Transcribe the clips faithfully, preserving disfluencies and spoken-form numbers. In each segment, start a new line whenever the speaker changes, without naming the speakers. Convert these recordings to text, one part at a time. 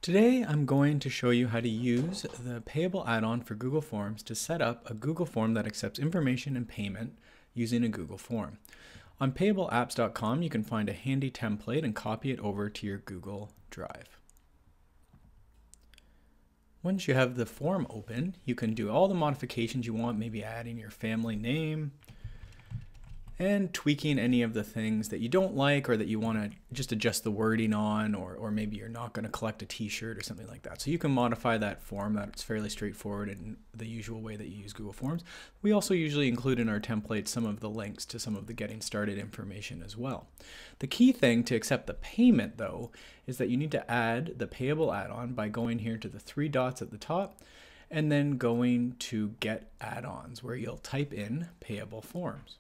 Today I'm going to show you how to use the Payable add-on for Google Forms to set up a Google form that accepts information and payment using a Google form. On payable apps dot com you can find a handy template and copy it over to your Google Drive. Once you have the form open, you can do all the modifications you want, maybe adding your family name, and tweaking any of the things that you don't like or that you want to just adjust the wording on, or, or maybe you're not going to collect a t-shirt or something like that. So you can modify that form. That's fairly straightforward in the usual way that you use Google Forms. We also usually include in our template some of the links to some of the getting started information as well. The key thing to accept the payment though is that you need to add the Payable add-on by going here to the three dots at the top and then going to Get Add-ons, where you'll type in Payable Forms.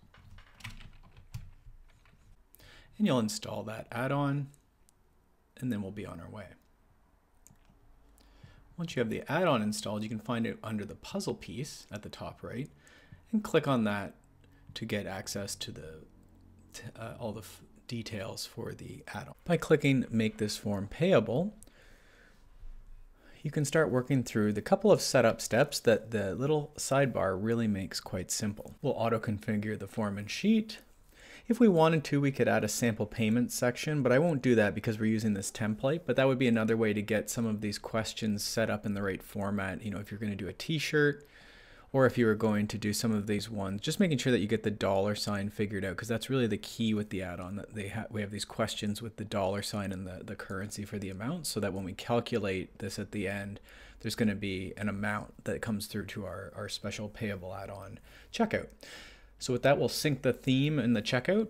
And you'll install that add-on, and then we'll be on our way. Once you have the add-on installed, you can find it under the puzzle piece at the top right, and click on that to get access to the to, uh, all the f details for the add-on. By clicking Make this form payable, you can start working through the couple of setup steps that the little sidebar really makes quite simple. We'll auto-configure the form and sheet. If we wanted to, we could add a sample payment section, but I won't do that because we're using this template. But that would be another way to get some of these questions set up in the right format. You know, if you're going to do a t-shirt, or if you were going to do some of these ones, just making sure that you get the dollar sign figured out, because that's really the key with the add-on, that they ha we have these questions with the dollar sign and the, the currency for the amount, so that when we calculate this at the end, there's going to be an amount that comes through to our, our special Payable add-on checkout. So with that, we'll sync the theme and the checkout.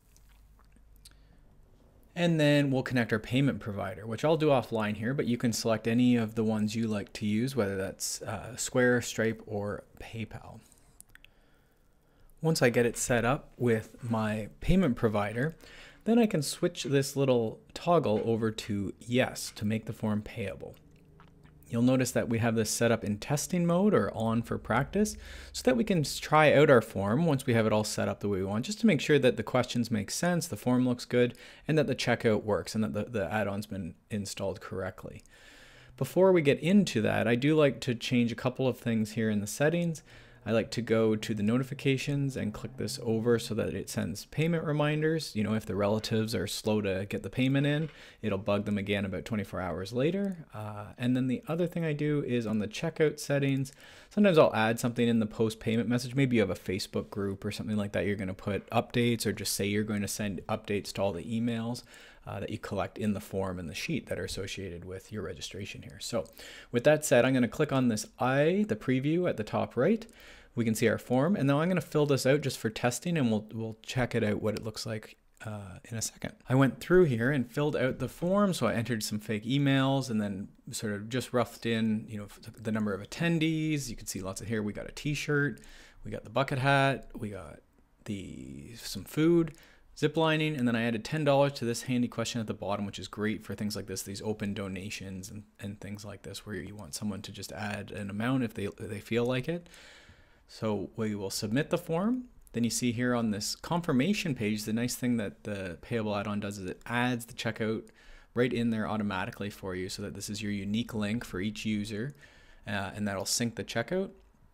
And then we'll connect our payment provider, which I'll do offline here, but you can select any of the ones you like to use, whether that's uh, Square, Stripe, or PayPal. Once I get it set up with my payment provider, then I can switch this little toggle over to Yes to make the form payable. You'll notice that we have this set up in testing mode, or on for practice, so that we can try out our form once we have it all set up the way we want, just to make sure that the questions make sense, the form looks good, and that the checkout works, and that the, the add-on's been installed correctly. Before we get into that, I do like to change a couple of things here in the settings. I like to go to the notifications and click this over so that it sends payment reminders. You know, if the relatives are slow to get the payment in, it'll bug them again about twenty-four hours later. Uh, and then the other thing I do is on the checkout settings, sometimes I'll add something in the post payment message. Maybe you have a Facebook group or something like that. You're going to put updates, or just say you're going to send updates to all the emails Uh, that you collect in the form and the sheet that are associated with your registration here. So with that said, I'm going to click on this I, the preview at the top right. We can see our form, and now I'm going to fill this out just for testing, and we'll, we'll check it out what it looks like uh, in a second. I went through here and filled out the form, so I entered some fake emails and then sort of just roughed in, you know, the number of attendees. You can see lots of here. We got a t-shirt, we got the bucket hat, we got the some food, zip lining, and then I added ten dollars to this handy question at the bottom, which is great for things like this, these open donations and, and things like this, where you want someone to just add an amount if they, if they feel like it. So we will submit the form. Then you see here on this confirmation page, the nice thing that the Payable add-on does is it adds the checkout right in there automatically for you, so that this is your unique link for each user, uh, and that'll sync the checkout.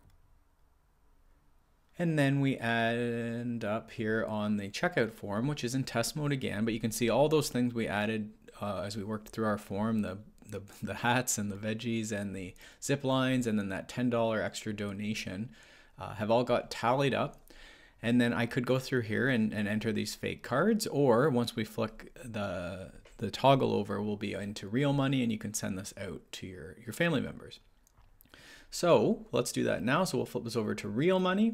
And then we end up here on the checkout form, which is in test mode again, but you can see all those things we added uh, as we worked through our form, the, the, the hats and the veggies and the zip lines, and then that ten dollar extra donation uh, have all got tallied up. And then I could go through here and, and enter these fake cards, or once we flick the, the toggle over, we'll be into real money, and you can send this out to your, your family members. So let's do that now. So we'll flip this over to real money.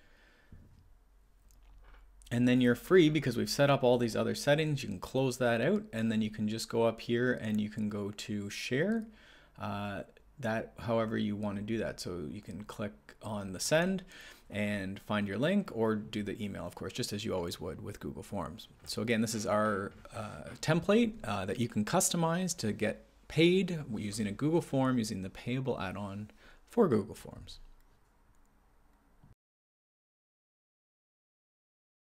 And then you're free, because we've set up all these other settings. You can close that out, and then you can just go up here and you can go to share uh, that however you want to do that. So you can click on the send and find your link, or do the email, of course, just as you always would with Google Forms. So again, this is our uh, template uh, that you can customize to get paid using a Google form, using the Payable add-on for Google Forms.